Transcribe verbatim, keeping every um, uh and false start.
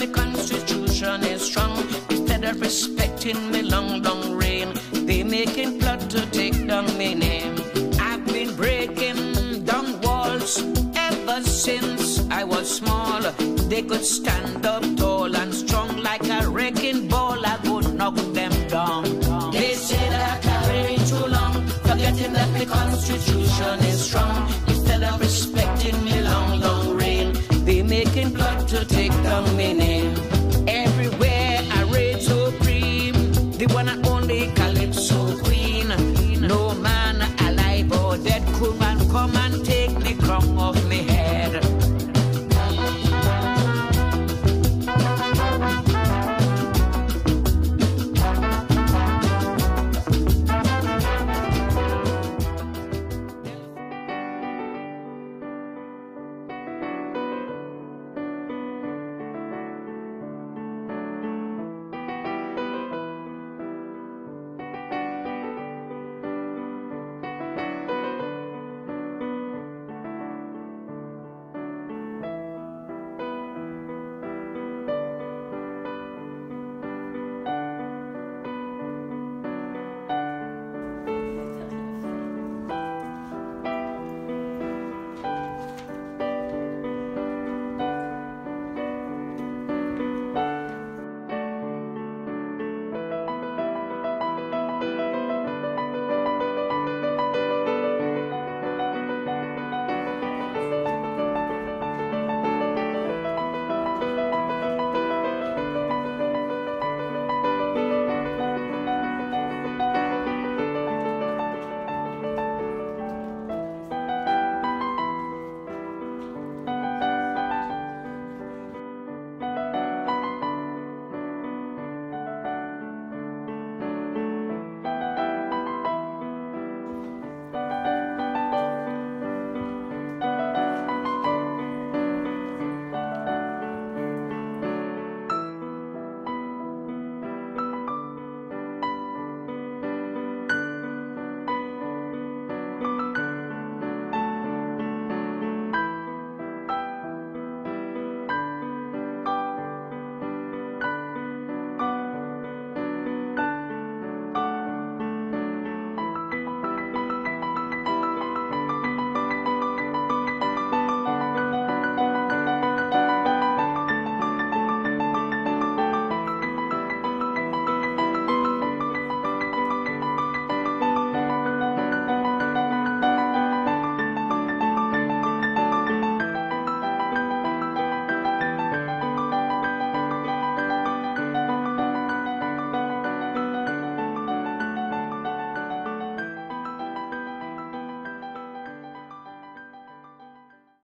my constitution is strong. Instead of respecting me long, long reign, they making plot to take down my name. I've been breaking down walls ever since I was small. They could stand up tall and strong like a wrecking ball. I would knock them down. They say that I reign too long, forgetting that the constitution is strong. Instead of respecting me long, long reign, they making plot to take down my name. Everywhere I reign supreme, the one and only Calypso Queen. No man alive or dead could